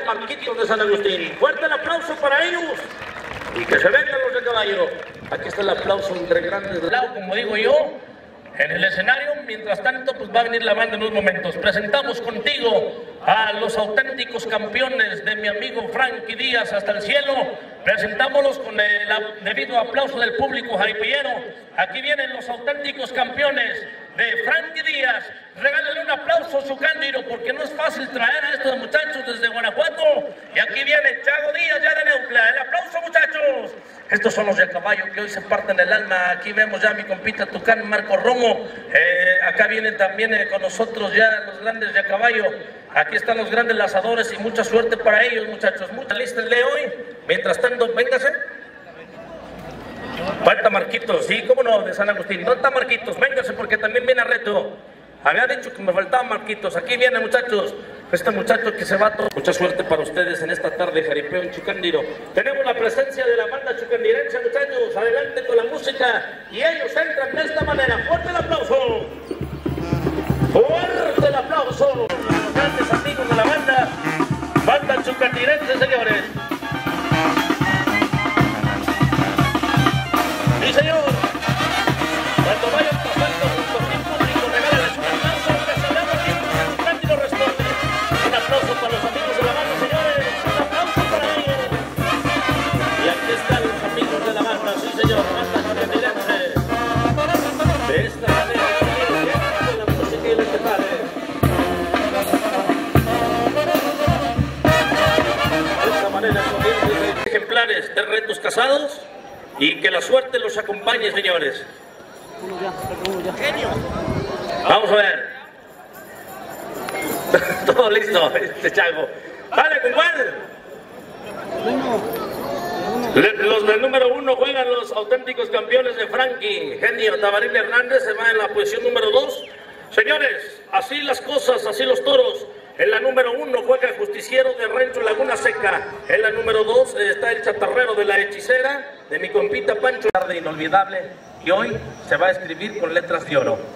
Marquitos de San Agustín. Fuerte el aplauso para ellos. Y que se vengan los de caballo. Aquí está el aplauso entre grandes de lado, como digo yo, en el escenario. Mientras tanto, pues va a venir la banda en unos momentos. Presentamos contigo a los auténticos campeones de mi amigo Frankie Díaz hasta el cielo. Presentámoslos con el debido aplauso del público jaripillero. Aquí vienen los auténticos campeones de Frankie Díaz. Regálale un aplauso a su Cándido, porque no es fácil traer a estos muchachos desde Guanajuato. Y aquí viene Chago Díaz ya de Neutla. El aplauso, muchachos. Estos son los de caballo que hoy se parten el alma. Aquí vemos ya a mi compita Tucán, Marco Romo. Acá vienen también con nosotros ya los grandes de caballo. Aquí están los grandes lanzadores y mucha suerte para ellos, muchachos. Mucha lista el de hoy. Mientras tanto, véngase. Falta Marquitos, sí, cómo no, de San Agustín. ¿Dónde está Marquitos? Véngase porque también viene a reto. Había dicho que me faltaba Marquitos. Aquí viene, muchachos. Este muchacho que se va todo. Mucha suerte para ustedes en esta tarde jaripeo en Chucandiro. Tenemos la presencia de la banda chucandirense, muchachos. Adelante con la música. Y ellos entran de esta manera. ¡Fuerte el aplauso! ¡Fuerte el aplauso! A los grandes amigos de la banda chucandirense, señores. Sí, señor. Cuando vayan pasando junto a mi público, regálales un aplauso que se llama tiempo. Cándido responde. Un aplauso para los amigos de la banda, señores. Un aplauso para ellos. Y aquí están los amigos de la banda, sí, señor. Banda chucandirense. De esta manera, con la música y el ejemplar. De esta manera, comienzan ejemplares de retos casados. Y que la suerte los acompañe, señores. Vamos a ver. Todo listo, Chago. Vale, compadre. Los del número 1 juegan los auténticos campeones de Frankie. Genio Tabaril Hernández se va en la posición número 2. Señores, así las cosas, así los toros. En la número 1 juega el Justiciero de Rancho Laguna Seca. En la número 2 está el Chatarrero de la Hechicera, de mi compita Pancho. Tarde inolvidable, y hoy se va a escribir con letras de oro.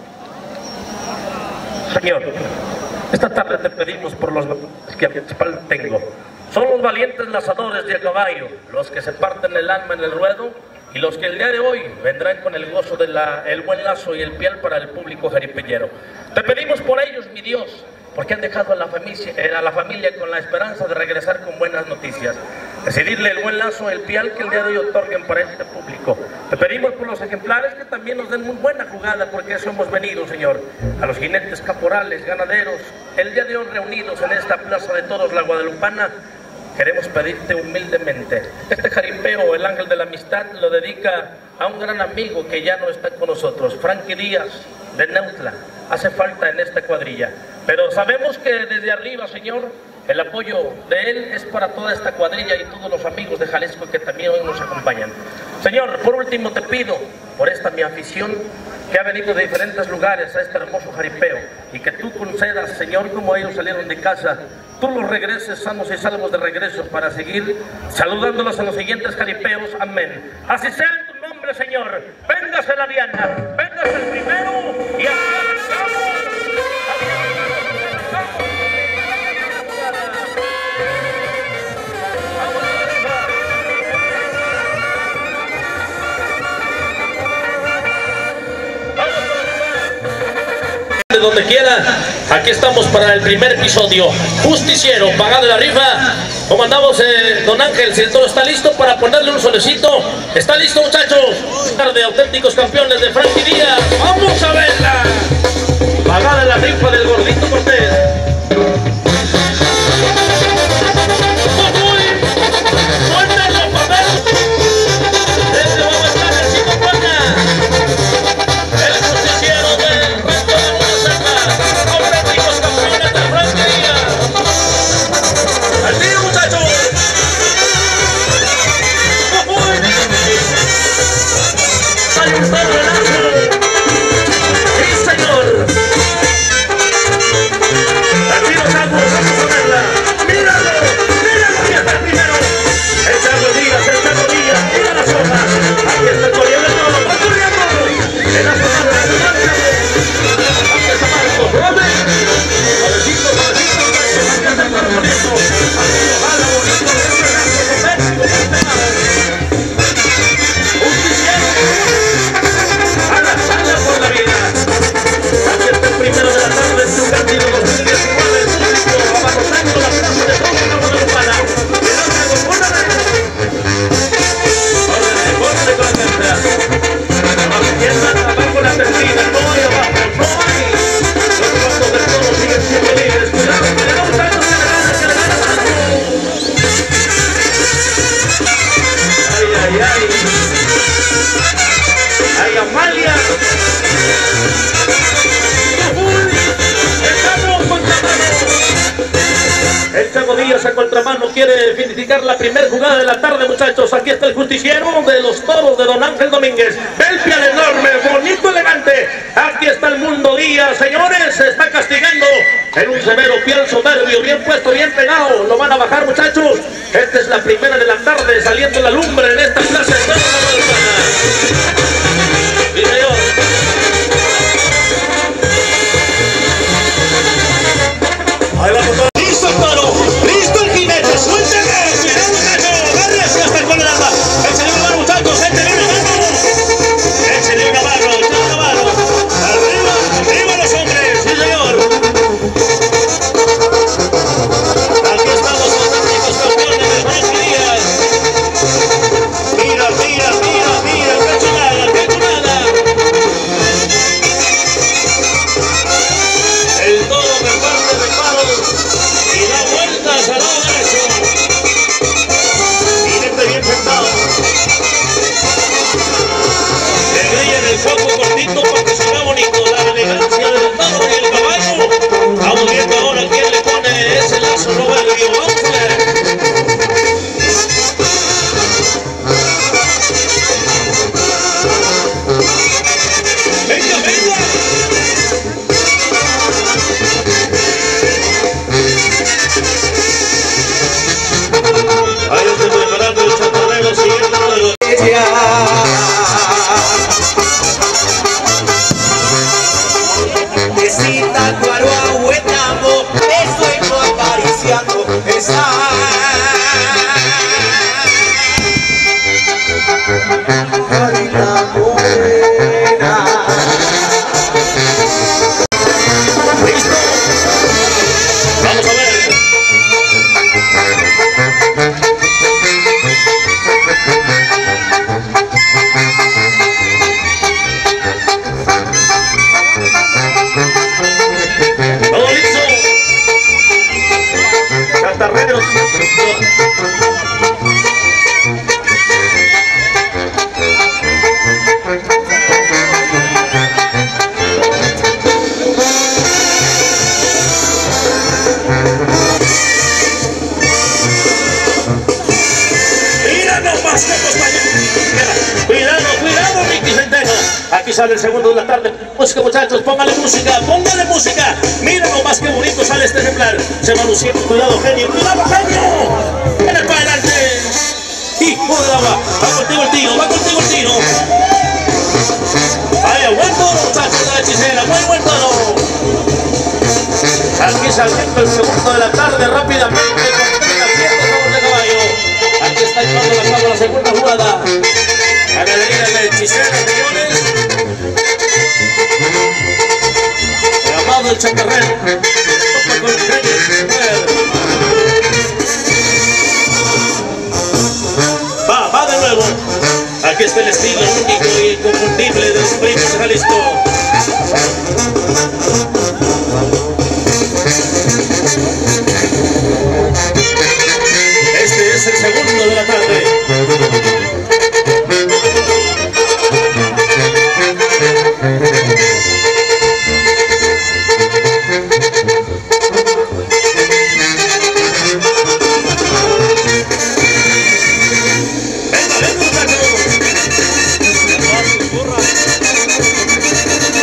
Señor, esta tarde te pedimos por los que a mi espalda tengo. Son los valientes lanzadores de a caballo, los que se parten el alma en el ruedo, y los que el día de hoy vendrán con el gozo del buen lazo y el piel para el público jaripellero. Te pedimos por ellos, mi Dios, porque han dejado a la familia con la esperanza de regresar con buenas noticias. Decidirle el buen lazo, el pial que el día de hoy otorguen para este público. Te pedimos por los ejemplares que también nos den muy buena jugada, porque eso hemos venido, Señor. A los jinetes caporales, ganaderos, el día de hoy reunidos en esta plaza de toros, la Guadalupana, queremos pedirte humildemente. Este jaripeo, el ángel de la amistad, lo dedica a un gran amigo que ya no está con nosotros, Frankie Díaz, de Neutla. Hace falta en esta cuadrilla. Pero sabemos que desde arriba, Señor, el apoyo de él es para toda esta cuadrilla y todos los amigos de Jalisco que también hoy nos acompañan. Señor, por último te pido, por esta mi afición, que ha venido de diferentes lugares a este hermoso jaripeo, y que tú concedas, Señor, como ellos salieron de casa, tú los regreses sanos y salvos de regreso para seguir saludándolos en los siguientes jaripeos. Amén. Así sea en tu nombre, Señor. Véngase la Diana, véngase el primero y así avanzamos. De donde quiera, aquí estamos para el primer episodio. Justiciero, pagado la rifa. Comandamos don Ángel, si el toro está listo para ponerle un solecito. ¿Está listo, muchachos? De auténticos campeones de Frankie Díaz. ¡Vamos a verla! Pagada la rifa del gordito Cortés. ¡Sí, señor! Díaz a contramano quiere finiquitar la primera jugada de la tarde, muchachos. Aquí está el justiciero de los toros de don Ángel Domínguez. Belpial enorme, bonito, elegante. Aquí está el Mundo Díaz, señores. Se está castigando en un severo piel soberbio, bien puesto, bien pegado. Lo van a bajar, muchachos. Esta es la primera de la tarde, saliendo la lumbre en esta plaza de toros de Guadalajara. Sí, señor. Ahí vamos todos. ¡Listo el toro! ¡Listo el jinete! ¡Suélteme! ¡Cuidado, muchacho! ¡Agárrese hasta con el arma! ¡Échale un barro, muchachos! ¡Échale un barro! ¡Échale un barro! ¡Échale un barro! ¡Arriba! ¡Arriba los hombres! ¡Sí, señor! Aquí estamos los técnicos campeones del Frankie Díaz. Mira, mira, mira, mira. ¡Qué chulada! ¡Qué chulada! El toro reparte reparos y da vueltas al lado derecho. Jinete bien sentado. Le grilla en el foco cortito porque se ve bonito. La elegancia del toro y el caballo. Vamos viendo ahora quién le pone ese lazo soberbio. Vamos a ver. Venga, venga. Ahí estoy preparando el chatarrero siguiente modelo. Besita, cuaro, ahuetamo, estoy acariciando esa. Ay, la morena. ¿Listo? Vamos a ver. Todo listo. Chatarreros. Mira nomás cómo está. Cuidado, cuidado, Ricky Centeno. Aquí sale el segundo de la tarde. Música, muchachos, póngale música, póngale música. Mira nomás qué bonito sale este ejemplar. Se va luciendo, cuidado, genio, cuidado, genio. Viene para adelante. Hijo de agua. Va contigo el tiro, va contigo el tiro. Vaya, buen toro, muchachos de la hechicera, muy buen toro. Aquí saliendo el segundo de la tarde rápidamente con 30 pies de caballo. Aquí está llevando a cabo la segunda jugada. Ganadería de la hechicera, señores. Llamado el chacarrero. Toca con el genio. Va de nuevo. Aquí está el estilo único y inconfundible de los primos de Jalisco. Este es el segundo de la tarde. Venga, muchachos.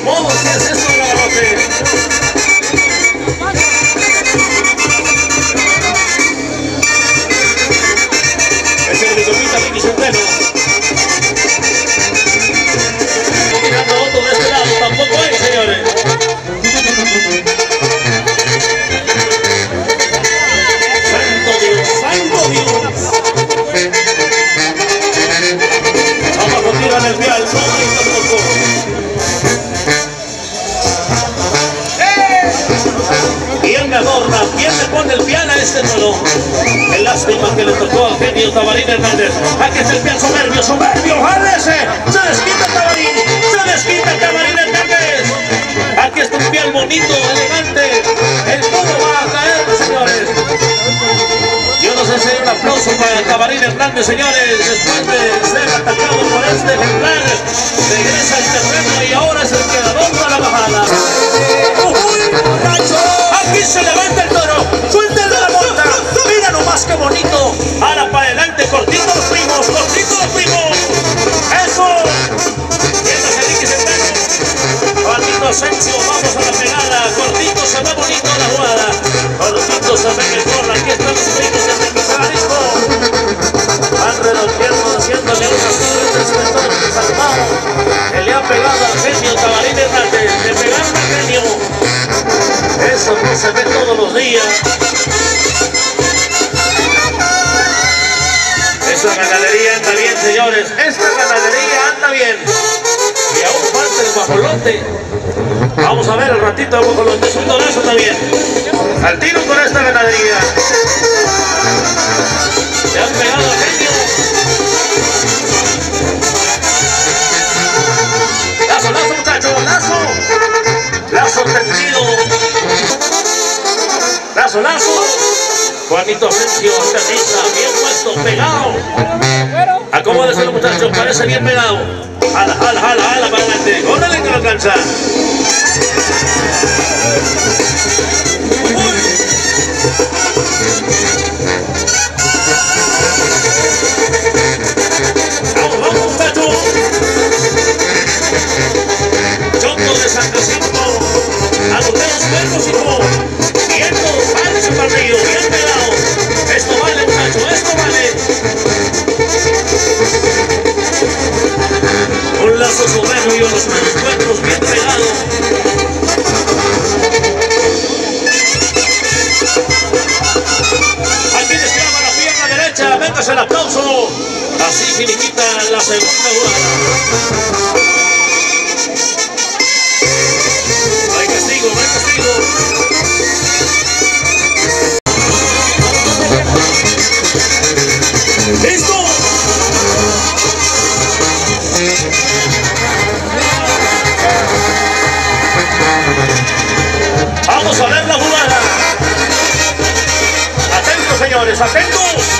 modo, ¿qué es esto, Navarrote? Es el Vicomita Vicky Centeno. Mirando otro de este lado, tampoco hay, señores. Santo Dios, santo Dios. Abajo tiran el vial, no hay tampoco. ¿Quién me adorna? ¿Quién le pone el piano a este toro? Qué lástima que le tocó al genio Tabarín Hernández. Aquí está el piano soberbio, soberbio, jálese. Se desquita Tabarín, se desquita Tabarín Hernández. Aquí está un piano bonito, elegante. El toro va a caer, señores. Yo no sé si hay un aplauso para Tabarín Hernández, señores. Después de ser atacado por este ejemplar, regresa al terreno y ahora es el que adorna la bajada. Aquí se levanta el toro, suéltale la monta, mira nomás qué bonito, ahora para adelante, cortito los primos, eso, viéndose Vicky Centeno, Juanito Asensio, vamos a la pegada, cortito se ve bonito la jugada, cortito se ve mejor, aquí están los primos desde Pizarrisco, van redondeando, haciéndole unas cruces de todo el salvado, que le ha pegado al genio Tabarín Hernández, le pegaron al genio. Eso no se ve todos los días. Esa ganadería anda bien, señores. Esta ganadería anda bien. Y aún falta el guajolote. Vamos a ver el ratito del guajolote. Es un dorazo también. Al tiro con esta ganadería. Le han pegado al genio. Lazo, lazo, muchachos, lazo. Lazo tendido. Lazo, lazo. Juanito Asensio, aterriza, bien puesto, pegado. Acomódese los muchachos, parece bien pegado. Jala, jala, jala, jala para adelante. Órale que lo alcanza. Vamos, vamos muchachos. Choco de San Jacinto. A los dedos cuerpos, hijo. Vientos, vale su partido, bien pegado. Esto vale, muchacho, esto vale. Un lazo soberbio, los cuerpos bien pegados. Aquí les clava la pierna derecha, véngase el aplauso. Así finiquita la segunda jugada. No hay castigo, no hay castigo. ¡Listo! Vamos a ver la jugada. Atentos, señores, atentos.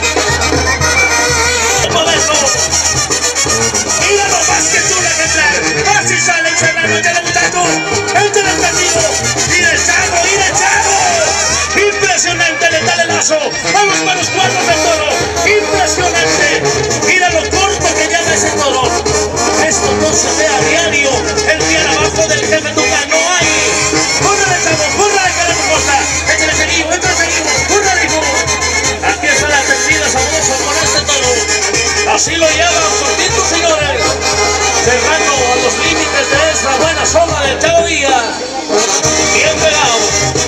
Mira nomás que chula que entrar. Así sale el serrano, échale muchacho. Échale el partido. Mira el charro, mira el charro. Impresionante, le da el lazo. Vamos para los cuernos del toro. Impresionante. Mira lo corto que llama ese toro. Esto no se ve a diario. El pie abajo del jefe Tucán no hay. ¡Córrele, chavo! ¡Córrele, caracosa! ¡Échale seguido! ¡Échale seguido! ¡Córrele, hijo! Aquí está la tendida sabrosa con este toro. Así lo llaman cortito, señores. Cerrando a los límites de esa buena zona del Chavo Díaz. Bien pegado.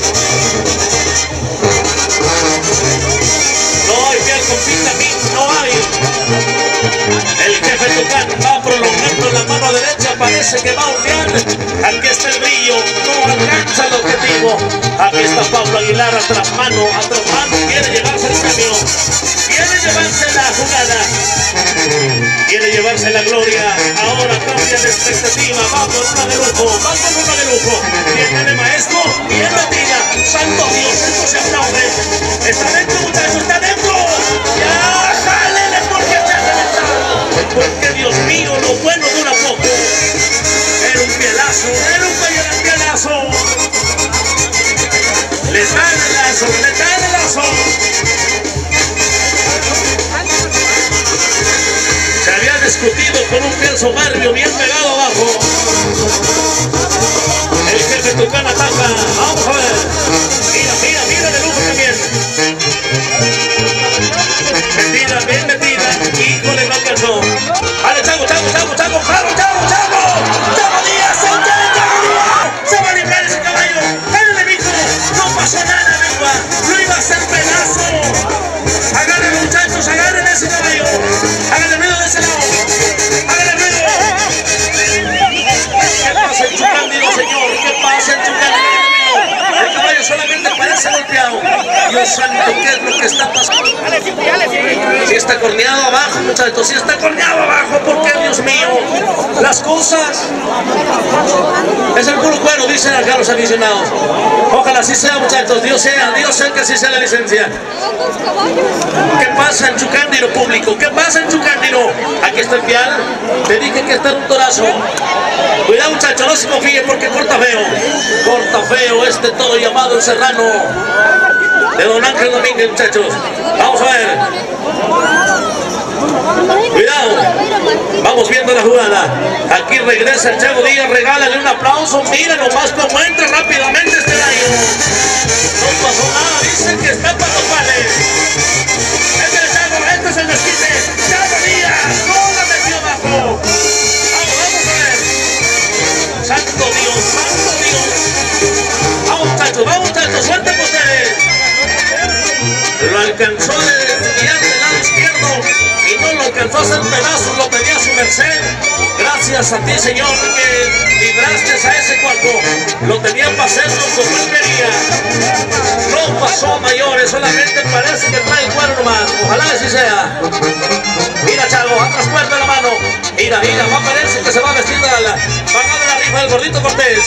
No hay piel compita aquí, no hay. El jefe Tucán va prolongando la mano derecha, parece que va a hornear. Aquí está el brillo, no alcanza el objetivo. Aquí está Pablo Aguilar, atrás mano, quiere llevarse el premio. Quiere llevarse la jugada. Quiere llevarse la gloria. Ahora cambia de expectativa. Va por una de lujo, va por una de lujo. Viene de maestro, bien metida. Santo Dios, esto se aplaude. Está dentro, muchachos, está dentro. Ya, jálele porque se ha calentado. Porque Dios mío, lo bueno dura poco. Era un pielazo, era un pielazo. Le da el lazo, le da el lazo. Se había discutido con un piel soberbio bien pegado abajo. pasa en Chucándiro, señor? ¿Qué pasa en Chucándiro? El caballo solamente parece golpeado. Dios santo, ¿qué es lo que está pasando? Si está corneado abajo, muchachos, si está corneado abajo, ¿por qué, Dios mío? Las cosas. Es el puro cuero, dicen acá los aficionados. Ojalá así sea, muchachos. Dios sea que así sea la licencia. ¿Qué pasa en Chucándiro, público? ¿Qué pasa en Chucándiro? Aquí está el pial. Te dije que está en un torazo. Cuidado, muchachos, no se confíen porque corta feo. Corta feo este todo llamado el Serrano de don Ángel Domínguez, muchachos. Vamos a ver. Cuidado. Vamos viendo la jugada. Aquí regresa el Chavo Díaz. Regálale un aplauso. Mira nomás cómo entra rápidamente este gallo. No pasó nada. Dicen que está para los pales. Este es el desquite. Chavo Díaz. No la metió abajo. Vamos a ver. Santo Dios, santo Dios. Vamos muchachos, suerte por ustedes. Lo alcanzó a desviar del lado izquierdo y no lo alcanzó a hacer pedazos, lo tenía a su merced. Gracias a ti, Señor, que libraste a ese cuarto. Lo tenía para hacerlo como él quería. No pasó a mayores, solamente parece que trae el cuero nomás. Ojalá así sea. Mira, Chavo, atrás cuerda la mano. Mira, va a parecer que se va a vestir de la pagada de la rifa del Gordito Cortés.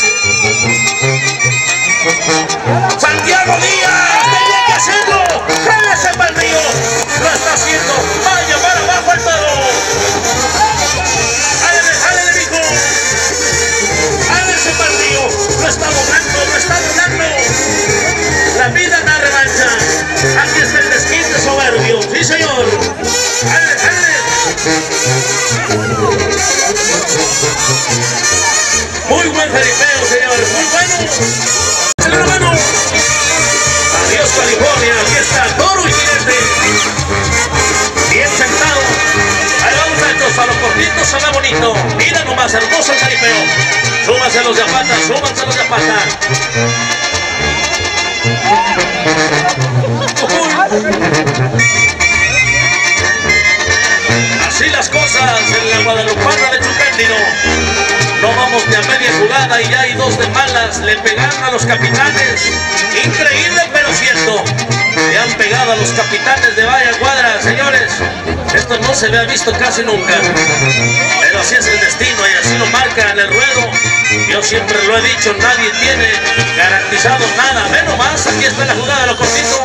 Santiago Díaz, tenía que hacerlo. Jálese para el río. Lo está haciendo. Vaya para abajo el toro. Jálele, mijo. Jálese para el río. Lo está logrando. La vida da revancha. Aquí está el desquite soberbio. Sí, señor. Jálele. Muy buen jaripeo, señores. Muy bueno. Hermano. Adiós, California. Aquí está toro y jinete. Bien sentado. Ahí va, muchachos, a los cortitos se ve bonito. Mira nomás, hermoso el jaripeo. Súbanse los de Apata, súbanse los de Apata. Así las cosas en la Guadalupana de Chucándiro. No vamos ni a media jugada y ya hay dos de malas. Le pegaron a los capitanes. Increíble pero cierto. Le han pegado a los capitanes de vaya cuadra, señores. Esto no se había visto casi nunca. Pero así es el destino y así lo marca en el ruedo. Yo siempre lo he dicho, nadie tiene garantizado nada. Menos más, aquí está la jugada de lo cortito.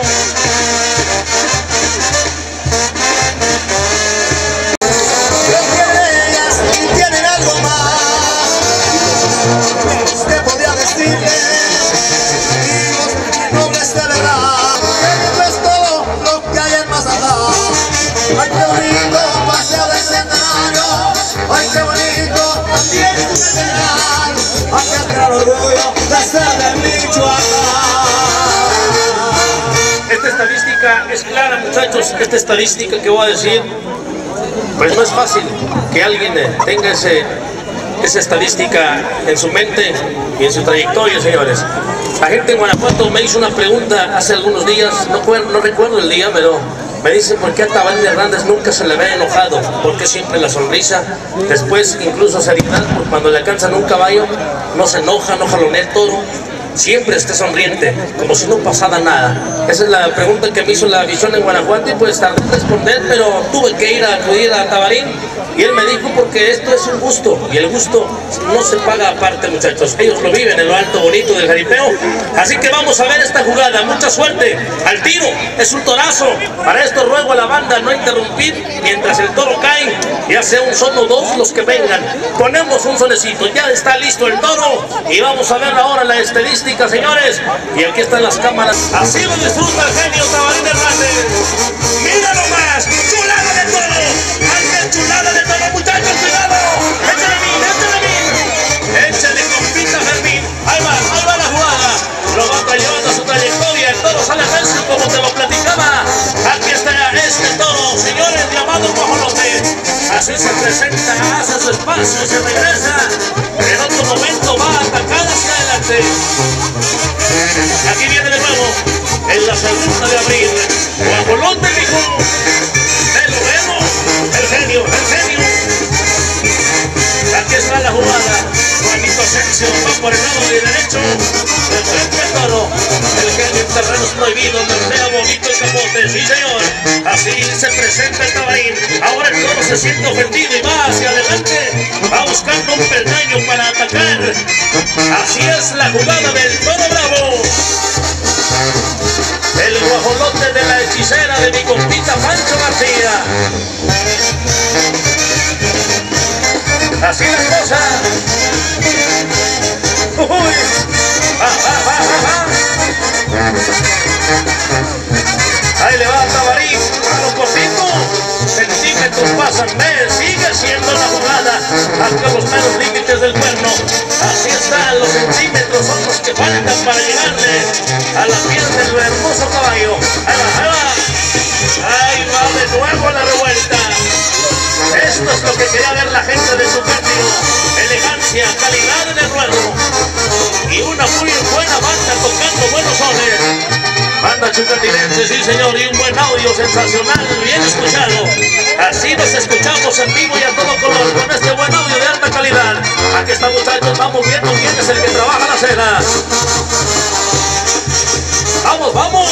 Esta estadística es clara, muchachos. Esta estadística que voy a decir, pues no es fácil que alguien tenga esa estadística en su mente y en su trayectoria, señores. La gente en Guanajuato me hizo una pregunta hace algunos días, no recuerdo el día, pero me dicen por qué a Tabarín Hernández nunca se le ve enojado, por qué siempre la sonrisa, después incluso seriedad, cuando le alcanzan un caballo, no se enoja, no jalonea el toro, siempre está sonriente, como si no pasara nada. Esa es la pregunta que me hizo la visión en Guanajuato y pues tardé en responder, pero tuve que acudir a Tabarín y él me dijo porque esto es un gusto y el gusto no se paga aparte, muchachos. Ellos lo viven en lo alto bonito del jaripeo. Así que vamos a ver esta jugada. Mucha suerte al tiro. Es un torazo. Para esto ruego a la banda no interrumpir mientras el toro cae, ya sea un son o dos los que vengan. Ponemos un sonecito. Ya está listo el toro y vamos a ver ahora la estadística, señores. Y aquí están las cámaras. Así lo disfruta el genio Tabarín Hernández. Mira nomás, chulada de toro. ¡Ay, qué chulada de toro, muchachos! ¡Cuidado! ¡Échale bien, échale bien! ¡Échale, compita Fermín! Ahí va la jugada. Lo va llevando a su trayectoria. El toro sale a verse como te lo platicaba. Aquí está este toro, señores, llamado Guajolote. Así se presenta, hace su espacio y se regresa. En otro momento va a atacar hacia adelante. Aquí viene de nuevo, en la segunda de abril. Guajolote, mijo. Te lo vemos. El genio. Aquí está la jugada. Juanito se silencio, va por el lado de derecho, de frente al toro. El genio en terrenos prohibidos, mercea bonito el capote, sí señor. Así se presenta el cabalín. Ahora el toro se siente ofendido y va hacia adelante, va buscando un peldaño para atacar. Así es la jugada del toro bravo. El guajolote de la hechicera de mi compita Pancho García. Así la cosa. Uy. Ahí le va a Tabarín a los cortitos. Centímetros pasan, sigue siendo la jugada hasta los meros límites del cuerno. Así están, los centímetros son los que faltan para llegarle a la piel del hermoso caballo. Ahí va de nuevo la revuelta. Esto es lo que quería ver la gente de su partido. Elegancia, calidad en el ruedo. Y una muy buena banda tocando buenos sones. Banda chucatinense, sí señor, y un buen audio sensacional, bien escuchado. Así nos escuchamos en vivo y a todo color, con este buen audio de alta calidad. Aquí están muchachos, vamos viendo quién es el que trabaja la cena. ¡Vamos, vamos!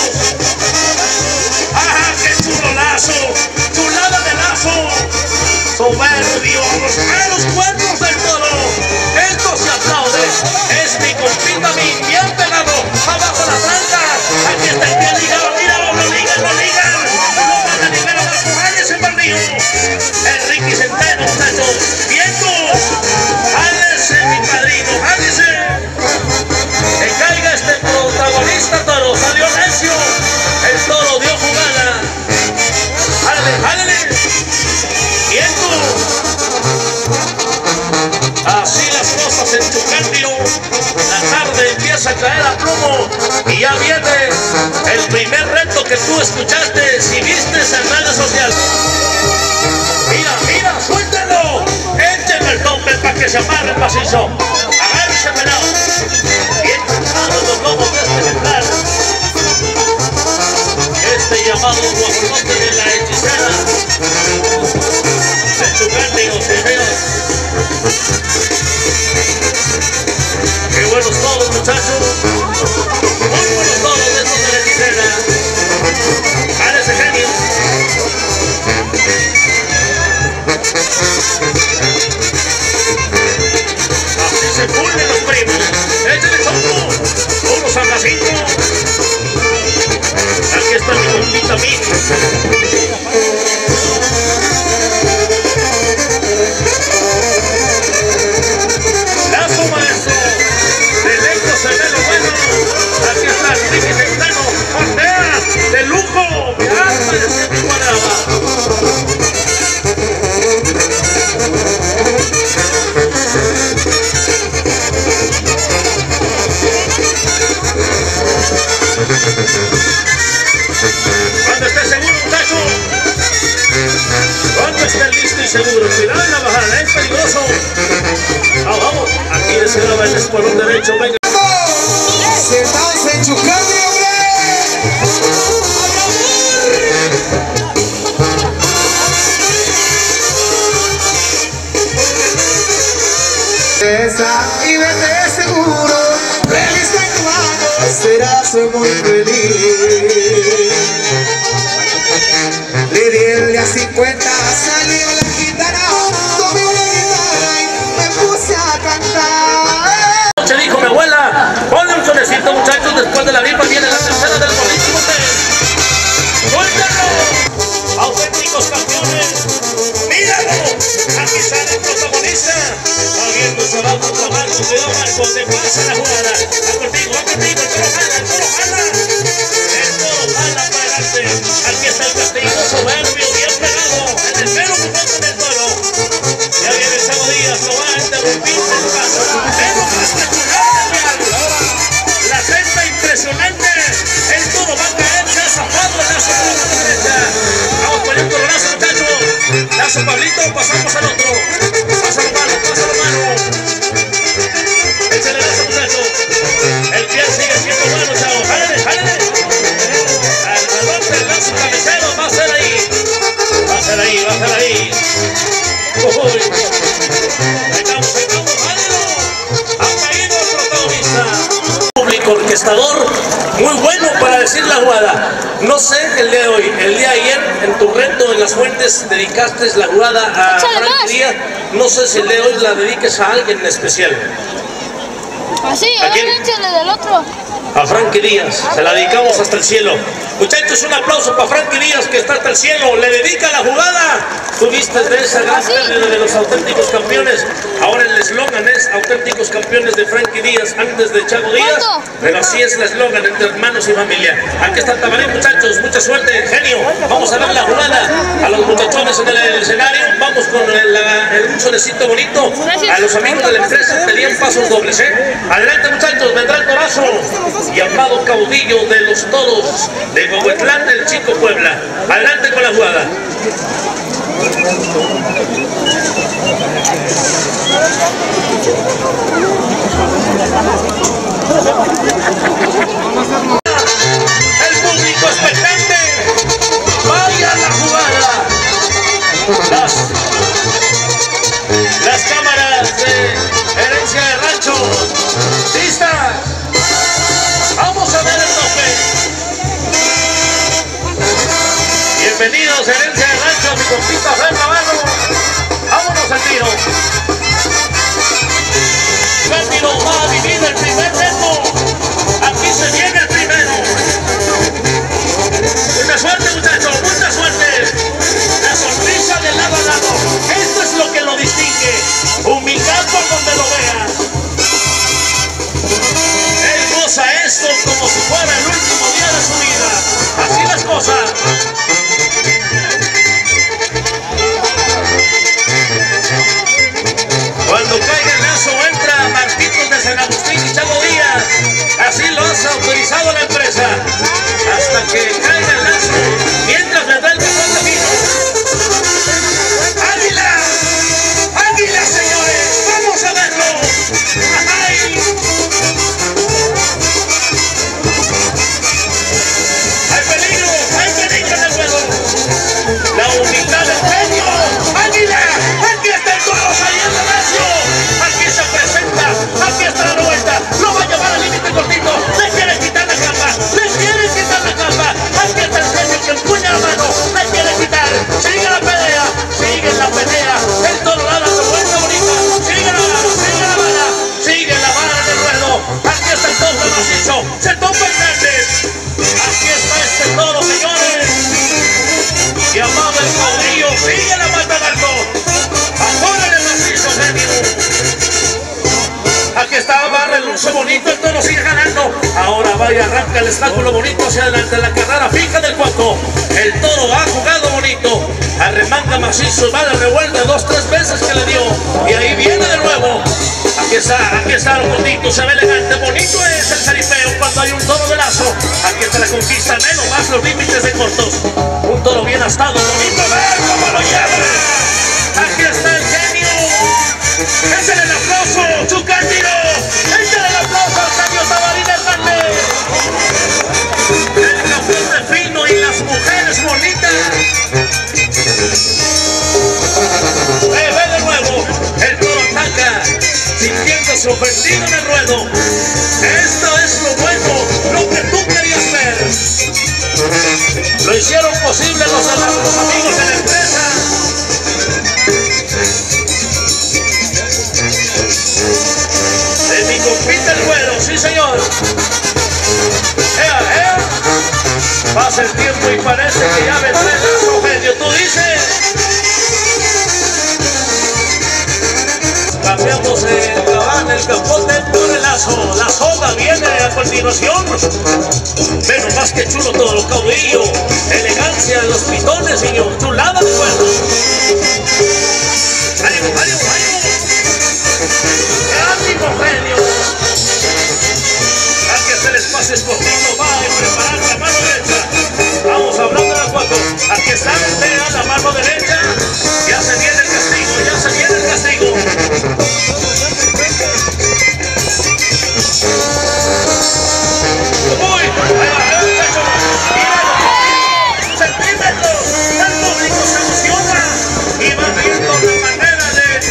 ¡Ah, qué chulo lazo! ¡Chulada de lazo! ¡Soberbio! ¡A los cuernos del toro! ¡Esto se aplaude! ¡Es mi compita, mi bien pegado! ¡Abajo la tranca! ¡Aquí está el bien ligado! ¡Míralo! ¡Lo ligan! ¡Lo ligan! ¡Lo van a ligar abajo! ¡Hállese perdido! ¡Enrique Centeno, muchachos! ¡Viendo! ¡Hállese, mi padrino! ¡Hállese! ¡Que caiga este protagonista, toro! ¡Salió necio! ¡El toro dio jugada! ¡Hállale! ¡Hállale! ¡Viendo! Así las cosas en Chucantiro. La tarde empieza a caer a plomo y ya viene el primer reto que tú escuchaste si viste en redes sociales. Mira, mira, suéltalo. Échenme el tope para que se amarre el macizo. Agárrense pelado. Bien cansados los lobos de este ejemplar. Este llamado guajolote de la hechicera de Chucantiro, señores. Qué buenos todos, muchachos. Muy buenos todos de estos de la hechicera. ¡A ese genio! Así se pulen los primos. ¡Échale chonco! ¡Unos San Jacinto! Aquí está mi compita mí. Lazo maestro, de lejos se ve lo bueno. Aquí está Enrique Centeno, Cortea, de lujo, de alma de siempre cuadrada. Cuando esté seguro, muchacho. Cuando esté listo y seguro. Cuidado en la bajada, es peligroso. Vamos, vamos. Aquí de se lava el espolón derecho. Venga. Sentados en Chucantiro, hombre. Y vete seguro, feliz de tu mano, serás muy feliz. Le di el día 50, salió la gitana, tomé una guitarra y me puse a cantar. Se dijo mi abuela, ponle un sonecito, muchachos, después de la rifa viene la tercera del político. ¡Suéltalo! Auténticos campeones, míralo, aquí sale el protagonista. Abriéndose abajo, trabajo, cuidado Marco, te pasa la jugada. Va contigo, el toro jala, el toro jala. El toro jala para adelante. Aquí está el castigo soberbio, bien pegado, en el pelo pujante del toro. Ya viene el Chavo Díaz, lo va a interrumpir el paso. Pero más que la cesta impresionante. El toro va a caer, ya zafado el lazo por la derecha. Vamos con el toronazo, muchachos. Lazo Pablito, pasamos al otro. Pásalo mano, pásalo mano. Échale lazo, muchachos. El pie sigue siendo bueno, chavo. Jálale, jálale. Al valor del lazo cabecero, va a ser ahí. Va a ser ahí, va a ser ahí. Uy. Ahí estamos, jálalo. magnífico orquestador, muy bueno para decir la jugada. No sé el día de hoy, el día de ayer en tu reto en Las Fuentes dedicaste la jugada a Frankie Díaz. No sé si el día de hoy la dediques a alguien en especial. Así, échale del otro. A Frankie Díaz, se la dedicamos hasta el cielo. Muchachos, un aplauso para Frankie Díaz que está hasta el cielo. Le dedica la jugada. Tuviste de esa gran pérdida de los auténticos campeones. Ahora el eslogan es auténticos campeones de Frankie Díaz antes de Chago Díaz. Pero así es el eslogan entre hermanos y familia. Aquí está el Tabarín, muchachos. Mucha suerte, genio. Vamos a dar la jugada a los muchachones en el escenario. Vamos con un solecito bonito. A los amigos de la empresa pedían pasos dobles, Adelante, muchachos. Vendrá el torazo. Llamado caudillo de los toros de Huehuetlán del Chico Puebla. Adelante con la jugada. El público expectante. Vaya la jugada. Las cámaras de Herencia de Rancho. ¿Listas? Vamos a ver el tope. Bienvenidos, Herencia de Rancho, mi compita Fran Navarro. Vámonos al tiro. Cándido va a vivir el primer reto. Aquí se viene el primero. Mucha suerte, muchachos, mucha suerte. La sonrisa de lado a lado. Esto es lo que lo distingue. Humildad por donde lo veas. Él goza esto como si fuera el último día de su vida. Así las cosas. Cuando caiga el lazo entra Marquitos de San Agustín y Chago Díaz. Así lo has autorizado la empresa. Hasta que caiga el lazo, mientras vendrá el mejor camino. ¡Águila! ¡Águila, señores! ¡Vamos a verlo! ¡Ay! ¡Hay peligro en el juego! La humildad del genio. ¡Águila! ¡Aquí está el toro saliendo recio! ¡Aquí se presenta! ¡Aquí está la vuelta! ¡Lo va a llevar al límite cortito! ¡Le quiere quitar la capa! ¡Le quiere quitar la capa! ¡Aquí está el genio que empuña la mano! ¡Le quiere quitar! ¡Sigue la pelea! ¡Sigue la pelea! ¡El toro da la vuelta bonita! ¡Sigue la vara! ¡Sigue la vara! ¡Sigue la vara del ruedo! ¡Aquí está el toro macizo! ¡Se topa Hernández! ¡Aquí está este toro, señores! Llamado el caudillo, sigue la mata alto. Ahora el macizo, genio. Aquí está, barra el luce bonito, el toro sigue ganando. Ahora vaya, arranca el estáculo bonito hacia adelante, la carrera fija del cuarto. El toro ha jugado bonito. Arremanga macizo, va de revuelta 2, 3 veces que le dio. Y ahí viene de nuevo. Aquí está lo bonito, se ve elegante. Bonito es el jaripeo cuando hay un toro de lazo. Aquí está la conquista, menos más los límites de cortos. Un toro bien astado, bonito, ver cómo lo lleva. Aquí está el genio. Échale el aplauso, Chucándido. Échale el aplauso al genio Tabarín Hernández. El campeón de fino y las mujeres bonitas. Ve de nuevo, el toro ataca, sintiéndose ofendido en el ruedo. Esto es lo bueno, lo que tú querías ver. Lo hicieron posible los amigos de la empresa. De mi compita el güero, sí señor. Pasa el tiempo y parece que ya vendrá el lazo, genio. Tú dices. Cambiamos el cabal, el capote por el lazo. La soga viene a continuación. Menos más que chulo todo lo caudillo. Elegancia de los pitones, señor. Chulada de juego. ¡Ánimo, ánimo, ánimo! ¡Ánimo, genio! Aquí está el espacio escogido. Va a preparar la mano derecha. Vamos hablando de las 4. Aquí está, vea la mano derecha. Ya se viene el castigo, ya se viene el castigo. Uy, se primero, el público se emociona y va viendo la manera de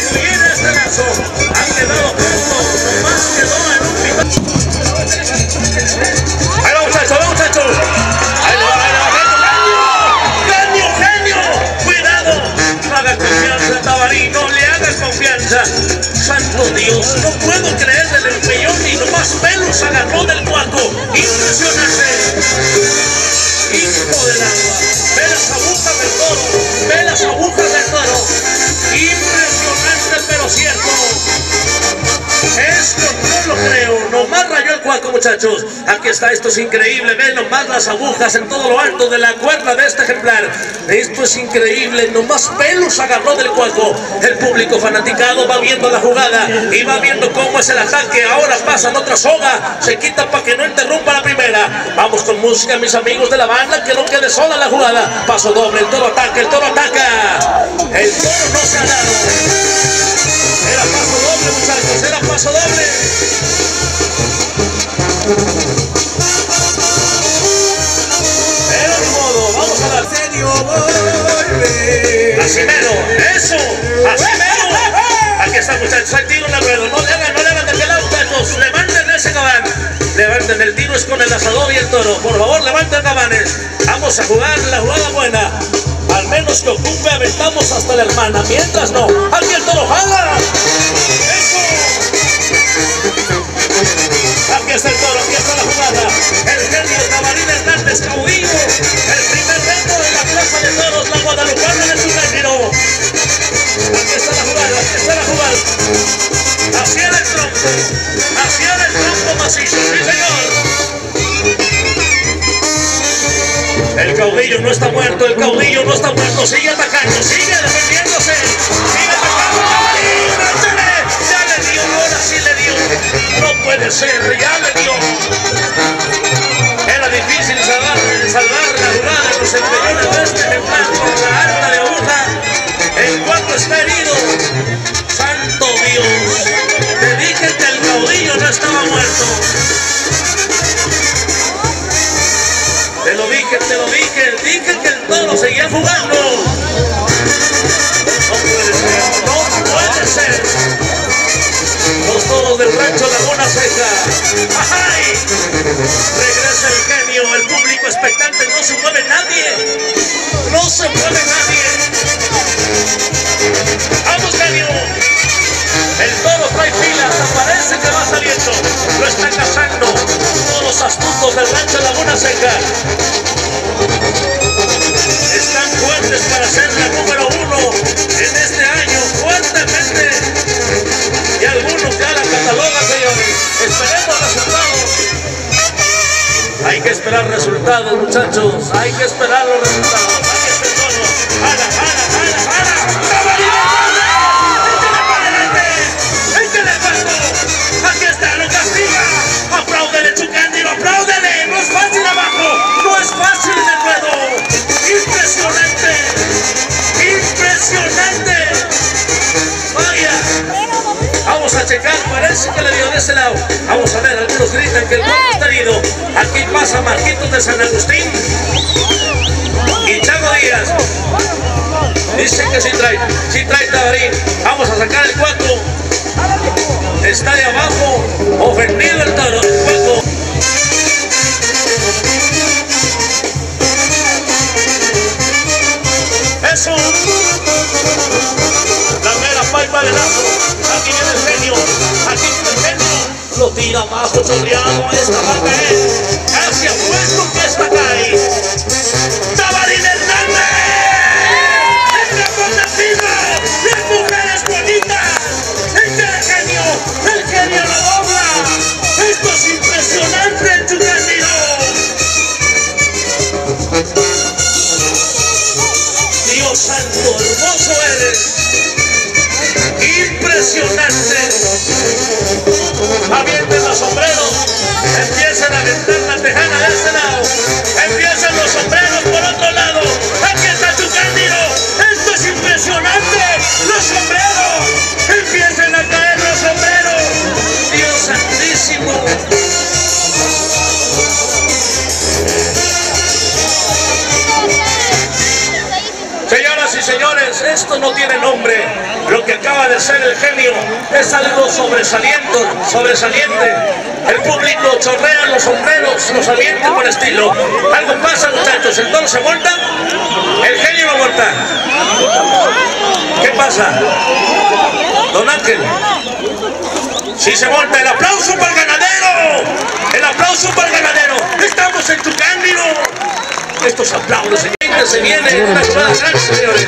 pelos agarró del cuaco. Impresionante. Hijo del agua. Ve las agujas del toro. Ve las agujas del toro. Impresionante, pero cierto. Esto no lo creo. Nomás rayó el cuaco, muchachos. Aquí está, esto es increíble. Ven nomás las agujas en todo lo alto de la cuerda de este ejemplar. Esto es increíble. Nomás pelos agarró del cuaco. El público fanaticado va viendo la jugada y va viendo cómo es el ataque. Ahora pasan otra soga. Se quita para que no interrumpa la primera. Vamos con música, mis amigos de la banda, que no quede sola la jugada. Paso doble, el toro ataca, el toro ataca. El toro no se ha dado. Era paso doble, muchachos, era paso doble. Pero ni modo, vamos a dar. Serio volver. Así mero, eso, así mero. Aquí está, muchachos, hay tiro en el ruedo. No le hagan de pelado, muchachos. Levanten ese gabán. Levanten, el tiro es con el asador y el toro. Por favor, levanten gabanes. Vamos a jugar la jugada buena. Al menos que ocupe, aventamos hasta la hermana. Mientras no, aquí el toro jala. ¡Eso! Aquí está el toro, aquí está la jugada. El genio Tabarín Hernández, caudillo. El primer reto de la plaza de toros, la guadalupana de su género. Aquí está la jugada, aquí está la jugada. Así era el tronco macizo, sí señor. El caudillo no está muerto, el caudillo no está muerto, sigue atacando, sigue defendiéndose, sigue atacando. Ya le dio, ahora sí le dio. No puede ser, ya le dio. Era difícil salvar la jugada en los empeñones de este ejemplar con la arma de aguja. El cuarto está herido. Santo Dios, te dije que el caudillo no estaba muerto. Te lo dije, dije que el toro seguía jugando. No puede ser. Los toros del rancho Laguna Seca. ¡Ay! Regresa el genio, el público expectante, no se mueve nadie. No se mueve nadie. ¡Vamos, genio! El toro trae fila, hasta parece que va saliendo. Lo están cazando todos los astutos del rancho Laguna Seca. Están fuertes para ser la número 1 en este año, fuertemente. Y algunos ya la catalogan, señores. Esperemos resultados. Hay que esperar resultados, muchachos. Hay que esperar los resultados. Aquí está el toro. ¡Jala, jala, jala, jala! Aquí está, lo castiga. Apláudele, Chucándido, apláudele. No es fácil abajo, no es fácil en el ruedo. Impresionante, impresionante. Vaya, vamos a checar, parece que le dio de ese lado. Vamos a ver, algunos gritan que el cuerpo está herido. Aquí pasa Marquitos de San Agustín y Chago Díaz. Dicen que sí trae Tabarín. Vamos a sacar el cuatro. Está de abajo, ofendido el toro, el cuaco. Eso. La mera paipa de lazo. Aquí viene el genio. Aquí viene el genio. Lo tira abajo, chorreado. Esta va a caer. Casi apuesto que esta cae. ¡Tabarín Hernández! ¡En la condencina! ¡Las mujeres bonitas! ¡El genio lo dobla! ¡Esto es impresionante, Chucándido! Dios santo, hermoso eres. Impresionante. Avienten los sombreros. Empiezan a aventar la tejana de este lado. Empiezan los sombreros por otro lado. Aquí está Chucándido. Esto es impresionante. Los sombreros. Empiezan a caer los sombreros. Dios santísimo. Señoras y señores, esto no tiene nombre. Lo que acaba de ser el genio es algo sobresaliente. El público chorrea los sombreros, los avienta con estilo. Algo pasa, muchachos. El toro se monta, el genio no monta. ¿Qué pasa? Don Ángel. Si se monta, el aplauso para el ganadero. Muchos aplausos, señores. Se viene una jugada grande, señores.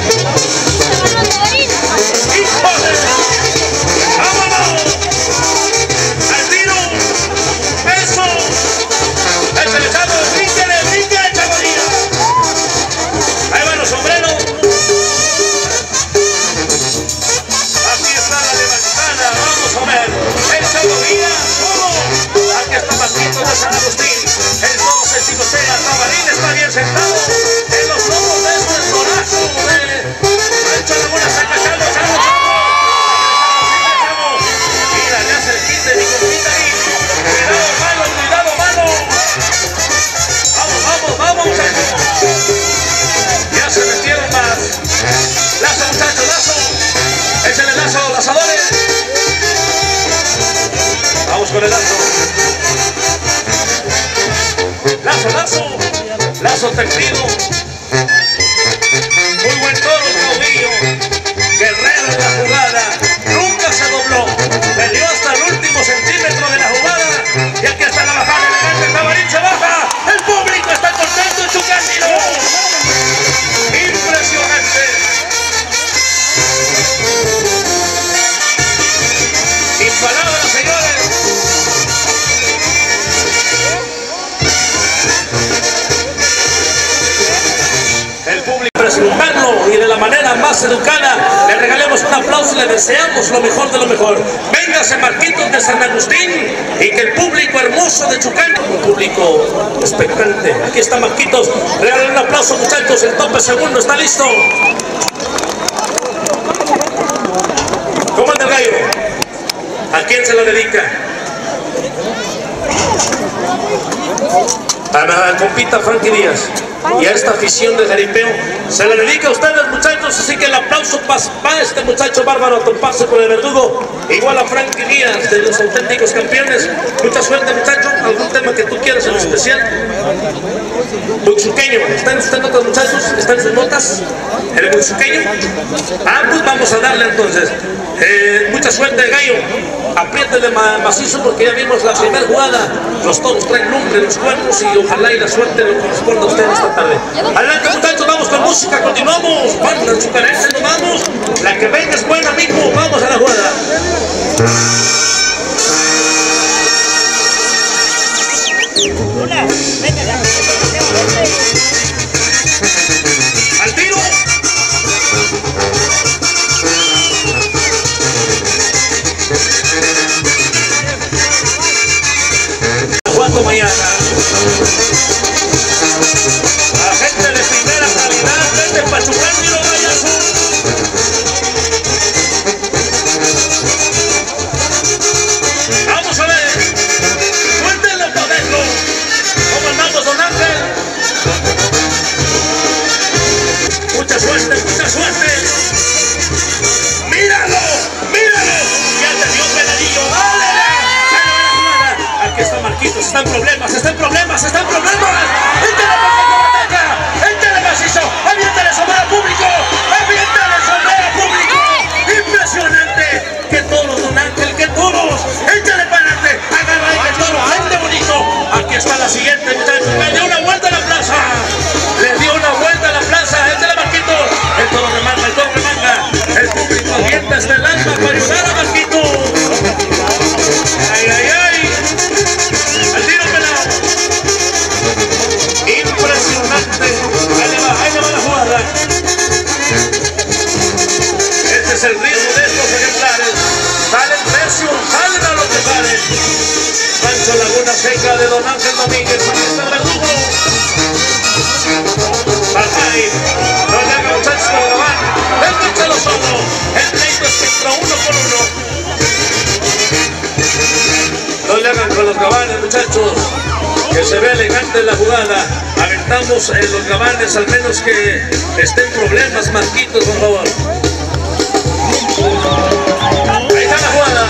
¡Híjole! ¡Vámonos! ¡Al tiro! ¡Eso! ¡Échale, chavo! ¡Bríquele, bríquele, chavalía! Ahí van los sombreros. Aquí está la levantada. Vamos a ver. El chavalía. ¡Todo! Aquí está Marquitos de San Agustín. El 12 Chicosea. Tabarín está bien sentado. En los lomos de este torazo de Rancho Laguna Sacachalo. Mira, le hace el quite mi compita ahí. Cuidado, mano, cuidado, mano. Vamos, vamos, vamos, muchachos. Ya se metieron más. Lazo, muchachos, lazo. Échale lazo, lazadores. Vamos con el lazo. Lazo, lazo. Lazo tendido. Muy buen toro el caudillo. Guerrero en la jugada. Nunca se dobló. Peleó hasta el último centímetro de la jugada. Y aquí está la bajada elegante. El Tabarín se baja. El público está contento en su casino. Impresionante. Sin palabras, señores. El público presentarlo y de la manera más educada le regalemos un aplauso y le deseamos lo mejor de lo mejor. Véngase Marquitos de San Agustín y que el público hermoso de Chucán, un público expectante. Aquí está Marquitos, regalen un aplauso, muchachos. El tope segundo está listo. ¿Cómo anda el gallo? ¿A quién se lo dedica? A la compita Frankie Díaz y a esta afición de jaripeo se le dedica a ustedes, muchachos, así que el aplauso para este muchacho bárbaro a toparse con el verdugo, igual a Frankie Díaz de los auténticos campeones. Mucha suerte, muchachos. ¿Algún tema que tú quieras en especial? Buxuqueño, ¿están ustedes notas, muchachos? ¿Están sus notas? ¿El buxuqueño? Ah, pues vamos a darle entonces. Mucha suerte, gallo. Apriétele macizo porque ya vimos la primera jugada. Los toros traen lumbre en los cuernos y ojalá y la suerte lo corresponda a ustedes esta tarde. Adelante, muchachos, vamos con música, continuamos. Banda chucarense, nos vamos. La que venga es buena, amigo. Vamos a la jugada. Al tiro. Mañana la gente de primera calidad desde Pachucán y los Rayazos. Vamos a ver, suéltenlo para adentro. ¿Cómo andamos, don Ángel? Mucha suerte, mucha suerte. Míralo, míralo. Ya te dio pedadillo. Aquí está Marquitos, están problemas, están problemas, están problemas. ¡Échale batalla! ¡Échale macizo! ¡Aviéntale sombrero público! ¡Aviéntale sombrero público! ¡Impresionante! ¡Qué toros, don Ángel! ¡Qué toros! ¡Échale para adelante! ¡Agarra ahí el toro! ¡Gente bonito! Aquí está la siguiente, muchachos. Le dio una vuelta a la plaza. Le dio una vuelta a la plaza. ¡Échale, Marquitos! El toro remanga, el toro remanga. El público avienta hasta el alma para ayudar a Marquitos. ¡Ay, ay, ay! Impresionante. Ahí le va la jugada. Este es el ritmo de estos ejemplares. Salen precios, salen a lo que salen. Rancho Laguna Seca de don Ángel Domínguez. Aquí está el verdugo. Bajay. No le haga muchachos con Gabán. Escúchalo solo. El pleito es contra uno por uno. No le hagan con los gabanes, muchachos. Que se ve elegante la jugada. Aventamos en los gabanes, al menos que estén problemas, Marquitos, por favor. Ahí está la jugada.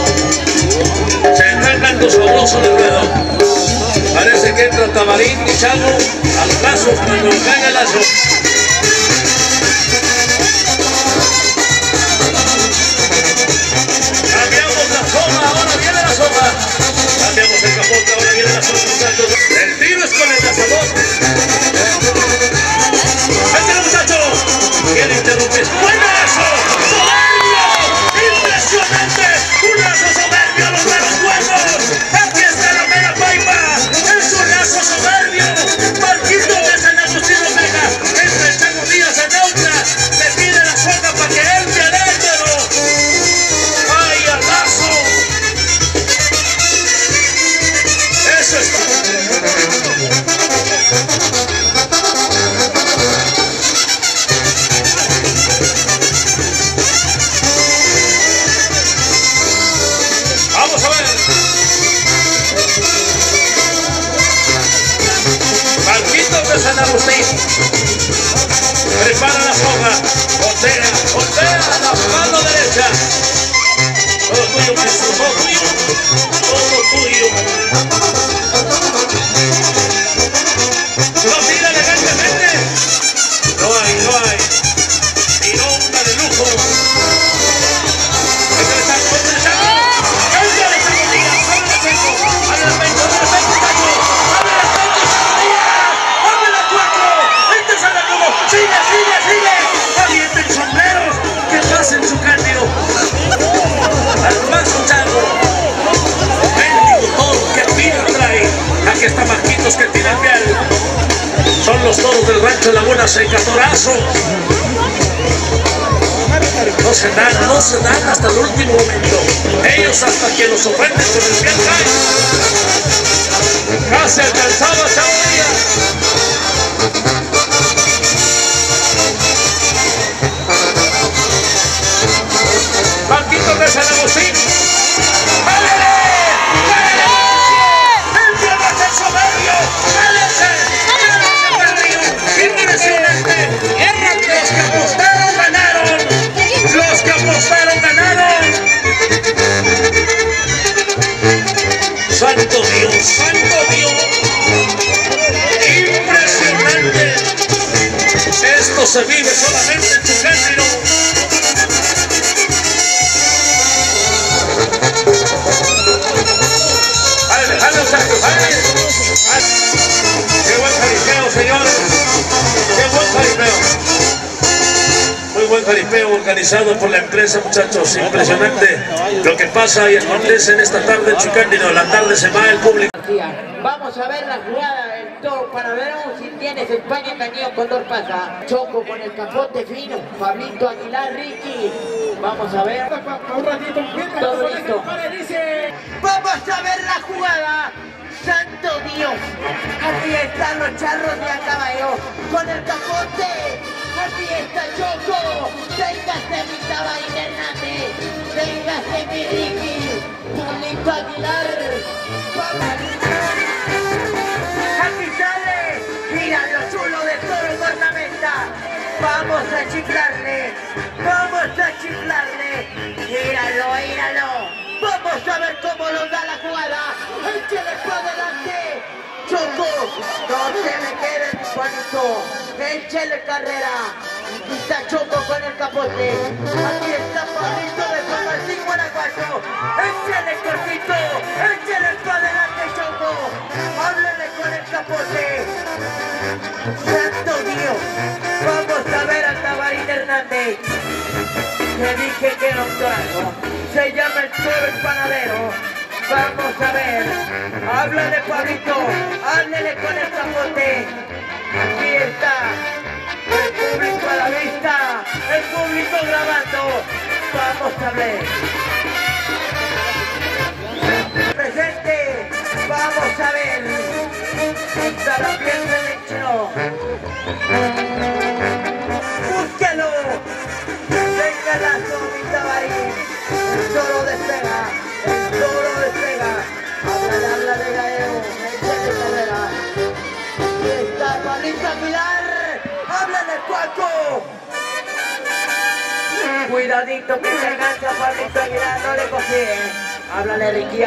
Se está entrando sabroso el ruedo. Parece que entra Tabarín y Chavo a los lazos cuando caiga el lazo. Cambiamos la zona, ahora viene la zona. Cambiamos el capote, ahora viene la zona, muchachos. El tiro es con el lanzador. arriba. Voltea la mano derecha. Todo tuyo, Jesús, todo tuyo. Todo tuyo. Lo tira elegantemente. No hay. Tirón de lujo. ¡Sigue! ¡Avienten sombreros! ¡Que pasen su cándido! ¡Al paso, chango! ¡Bendigo todo! ¡Que pino trae! Aquí está Marquitos que tira el pial. Son los toros del rancho Laguna Seca, torazo. No se dan hasta el último momento. Ellos hasta que los ofenden con el pial caen. Casi alcanzaba Chavo Díaz. Marquitos de San Agustín. ¡Válele! ¡El diablo es el soberbio! ¡Válese! ¡Impresionante! Los que apostaron ganaron. ¡Santo Dios! ¡Impresionante! Esto se vive solamente en Chucándiro. ¡Qué buen jaripeo, señores! ¡Qué buen jaripeo! Muy buen jaripeo organizado por la empresa, muchachos. Impresionante lo que pasa y acontece en esta tarde en Chucándiro. La tarde se va el público. Vamos a ver la jugada del toro Panadero. Si tienes España engañado, Condor pasa. Choco con el capote fino. Pablito Aguilar, Ricky. Vamos a ver. Todo listo. Vamos a ver la jugada. ¡Santo Dios! Aquí están los charros de a caballo con el capote. Aquí está Choco. Véngase mi Tabarín Hernández. Véngase mi Ricky. Pablito Aguilar. Aquí sale. Mira lo chulo de toro en ornamenta. Vamos a chiflarle. Míralo. Vamos a ver cómo nos da la jugada. Échale para adelante. Choco, no se me quede mi Juanito. Échale carrera. Aquí está Choco con el capote. Aquí está Pablito de San Martín, Guanajuato. Échale cortito. Échale para adelante, Choco. Háblale con el capote. Santo Dios. Vamos a ver a Tabarín Hernández. Le dije que era un trago. Se llama el toro el panadero. Vamos a ver. Háblale, Pablito. Háblale con el capote. Aquí está. El público a la vista. El público grabando. Vamos a ver. Presente. Vamos a ver. Está la piel de Menchino. Búsquelo. Venga la somita Tabarín. El toro despega. Háblale Gaeo. Échale carrera. Aquí está Pablito Aguilar. Háblale Cuaco. Cuidadito que se engancha Pablito Aguilar. No le consigue. Háblale Ricky.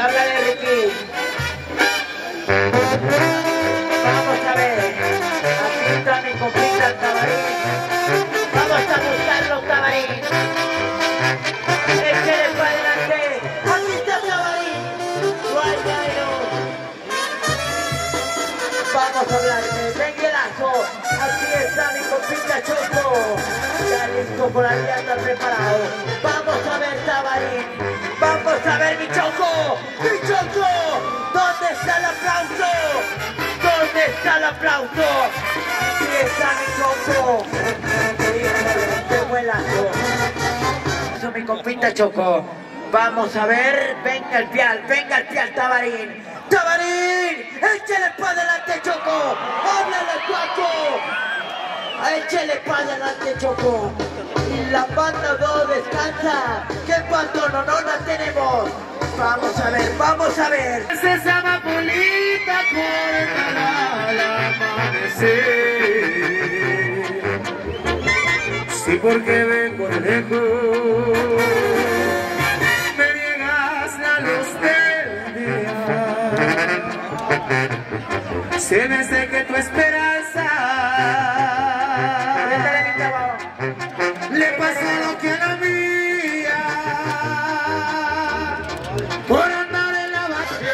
Vamos a ver. Aquí está mi compita el Tabarín. Vamos a buscarlo, Tabarín. Échale para adelante. Aquí está Tabarín. Vamos a hablar de Benguelazo. Aquí está mi compita Choco. Ya listo, por ahí anda preparado. Vamos a ver Tabarín. Vamos a ver mi Choco. ¿Dónde está el aplauso? Aquí está mi Choco. ¡Qué buenazo! Eso mi compita Choco. Vamos a ver. Venga el pial, Tabarín. Échale para adelante, Choco. Háblale, Cuaco. Échale para adelante, Choco. Y la banda no descansa. Que cuando no la tenemos. Vamos a ver. Esa amapolita cortará al amanecer. Si porque vengo de lejos me niegas la luz del día. Se me seque tu esperanza, le pasó lo que a la mía por andar en la vacía.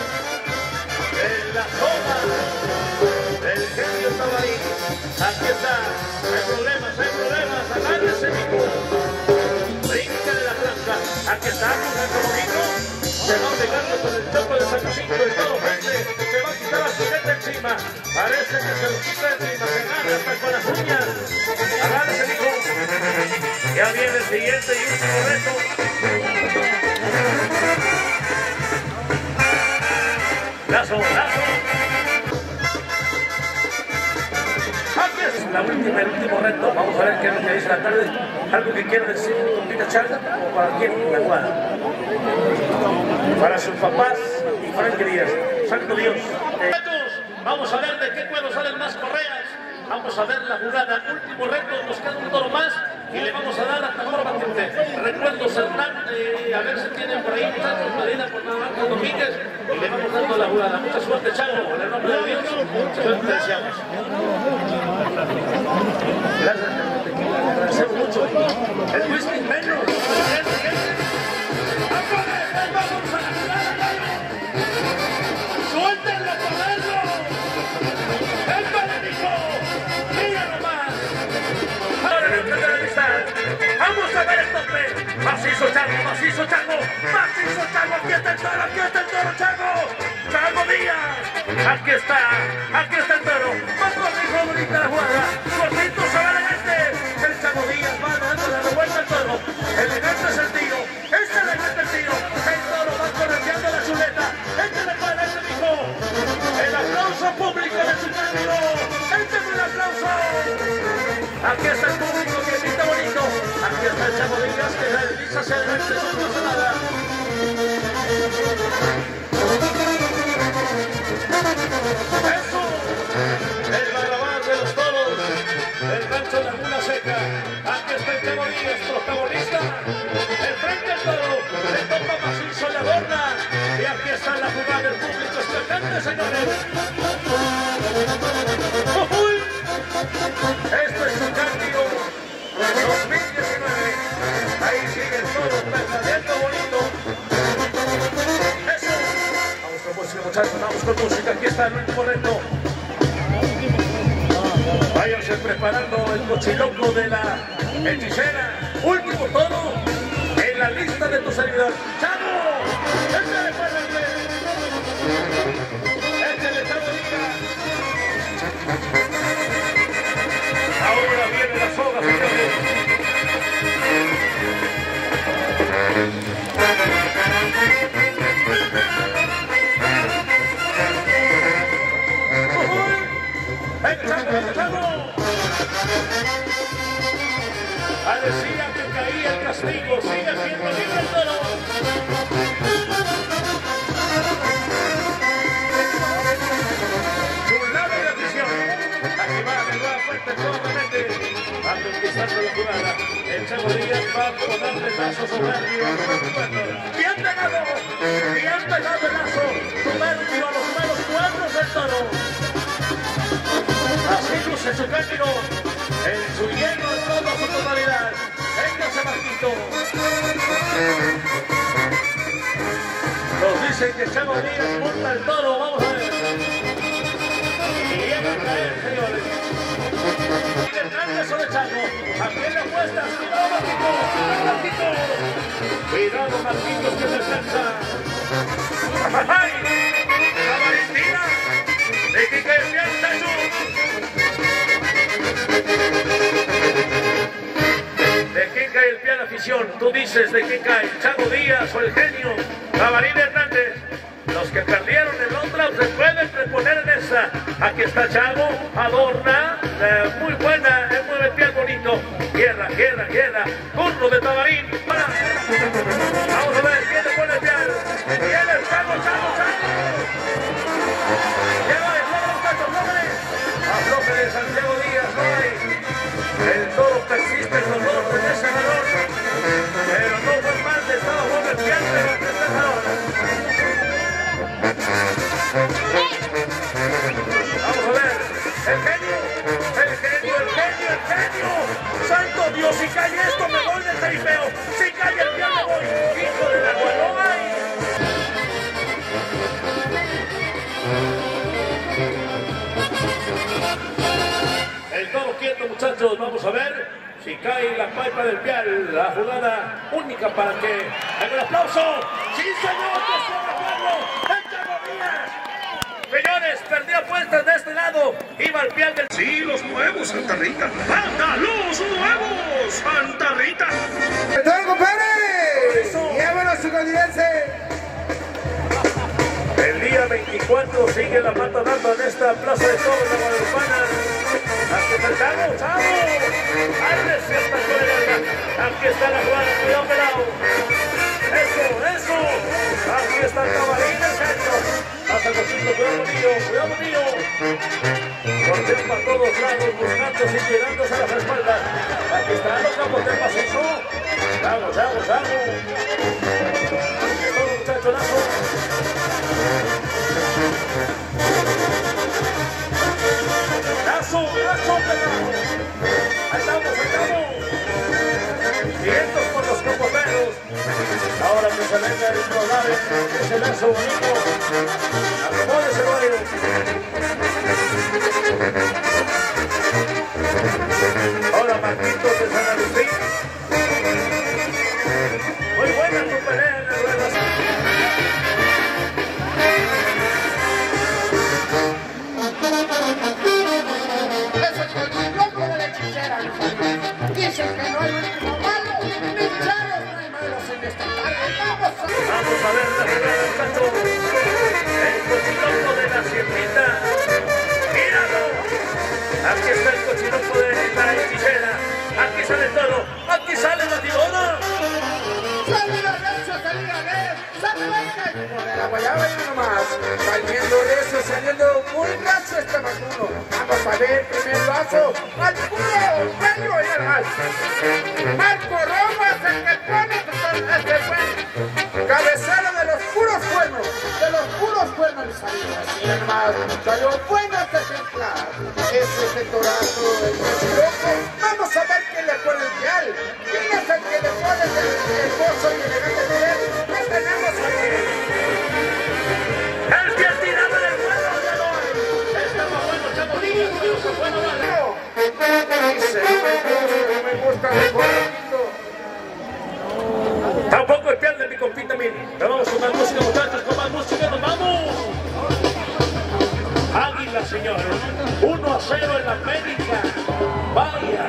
En la zona del genio Tabarín, aquí está, hay problemas, agárrese mijo, brinca de la plaza, aquí está, con el bonito, se va pegando con el topo de San Jacinto de todo frente, se va a quitar la sujeta encima, parece que se lo quita encima, se agarra hasta con las uñas, agárrese mijo, ya viene el siguiente y último reto. Lazo. Aquí es el último reto. Vamos a ver qué es lo que dice la tarde. Algo que quiere decir Compita Chaga o para quién, la jugada. Para sus papás y Frankie Díaz. Santo Dios. Vamos a ver de qué cuero salen más correas. Vamos a ver la jugada. Último reto. Nos queda un toro más. Y le vamos a dar a Tambor Batiente. Recuerdo Hernán, a ver si tienen por ahí muchachos, Medina por Navarro Domínguez. Y le vamos dando la jugada. Mucha suerte, Chago. En el nombre de Dios. Mucha suerte, deseamos. Gracias. Agradecemos mucho. El whisky menos. ¡Vamos a la jugada! ¡Suéltenlo, ponerlo! ¡El palénico! ¡Mira nomás! Vamos a ver el tope. Macizo Chago, aquí está el toro, Chago Díaz. Aquí está el toro. Vamos a ir bonita la jugada. Cortito, se va elegante. El Chago Díaz va dando la revuelta al toro. Elegante es el tiro. Es elegante el tiro. El toro va correteando la chuleta. Échale para este mijo. El aplauso público de su cambio. Échale el aplauso. Aquí está el público que grita bonito. Aquí está el Chago Díaz que realiza hacia adelante. No pasa nada. Eso. El barrabás de los toros. El rancho Laguna Seca. Aquí está el Chago Díaz, protagonista. El frente al toro. Le topa macizo, le adorna. Y aquí está la jugada del público expectante, señores. ¡Uy! Esto es un cambio 2019. Ahí sigue el toro, perdiendo bonito. Eso. Vamos con música, muchachos, vamos con música. Aquí está el último reto. Váyanse preparando el cochiloco de la hechicera. Último toro en la lista de tu servidor. ¡Chago! ¡Échale para adelante! ¡Échale, Chago Díaz! Ahora viene la soga, señores. ¡El Chago! Parecía que caía el castigo, sigue siendo libre el toro. Su lado de afición. Aquí va de nueva fuerte nuevamente. Va conquistando la jugada. El Chago Díaz va a ponerle lazo soberbio. Bien pegado el lazo soberbio a los malos cuadros del toro. Así luce su cándido en su hielo en toda su totalidad. Véngase, Marquito. Nos dicen que Chago Díaz monta el toro, vamos a ver. Y llega a caer, señores. Y Hernández o de Chago. ¿A quién le apuestas? Cuidado, Marquito. Cuidado, Marquitos, que se alcanza. ¡Ay! ¡La Valentina! ¡De que cae el piano, ¿de quién cae el piano, afición? Tú dices, ¿de quién cae? ¿Chago Díaz o el genio Jabalín Hernández? Los que perdieron en Londres se pueden reponer en esa. Aquí está Chago, adorna, muy buena, mueve el piano bonito. Guerra. Turno de Tabarín. Vamos a ver, ¿quién le pone el piano? Viene el Chago. Afloje de Santiago Díaz, no hay. El toro persiste en los Vamos a ver. El genio. Santo Dios, si cae esto me voy del tarifeo. Si cae el piano me voy. Hijo de la guanoa. El toro quieto, muchachos. Vamos a ver si cae la pipa del pial. La jugada única para que haga el aplauso. ¡Sí, señor! ¡Que se recuerdo! Señores, perdí apuestas de este lado. Iba al pial del... Sí, los nuevos, Santa Rita. ¡Anda, los nuevos, Santa Rita! ¡Todo, compadre! ¡Llévanos a su candidato! El día 24 sigue la mata dando en esta plaza de toros de Guadalupana. Aquí está el chavo, chavo. ¡Ay, cierta colega! Aquí está la jugada, cuidado, pelado. Eso. Aquí está el cabalín, el centro. Hasta el cosito, cuidado, niño. Corten para todos lados, buscándose y tirándose a las espaldas. Aquí están los campos del macizo. Vamos. Todo, muchacho, lazo. Lazo, pelado. Ahí estamos. Vientos por los capoteros. Ahora que se venga el rodar ese lazo bonito. Acomódese, Mario. Ahora Marquitos de San Agustín. Muy buena tu pelea en el ruedas. Eso es el loco de la hechicera. Dicen que no hay último malo, ni charos no hay malos en esta tarde. Vamos a ver la jugada del canto. El cochiloco de la sietita. ¡Míralo! Aquí está el cochiloco de la hechicera. Aquí sale todo. Aquí sale la tirona. Salida recio, salida recio. De la guayaba y uno más. Saliendo recio, saliendo muy gacho este vacuno. Vamos a ver, primer lazo. Al puro bello y al mal. Marco Roma es el que pone este buen cabecero de los puros cuernos. De los puros cuernos de salida. Y hermano, salió bueno este ejemplar. Ese es el torazo, el loco. Vamos a ver quién le pone el pial. ¿Quién es el que le pone el hermoso y elegante pial? ¿Qué tenemos aquí? El pie tirado del vuelo de hoy. Estaba bueno, chavo, niños, bueno, vale. Me gusta mejor. Tampoco el piel de mi compita Mini. Pero vamos con más música, muchachos, con más música, nos vamos. Águila, señores. 1-0 en la América. Vaya.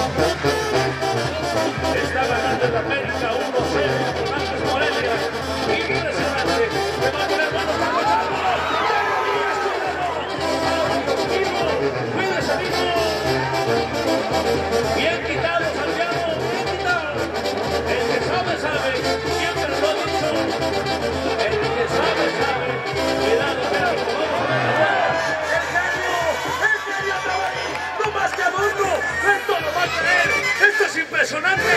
Está ganando en la América 1-0 con Ángel Morelia. Impresionante. Se va a poner bueno para cuídese, amigo. Bien quitado, Santiago. Bien quitado. El que sabe, siempre lo he dicho. El que sabe. Cuidado, vamos a ver. El genio otra vez. No más que adorno. Esto no va a tener. Esto es impresionante.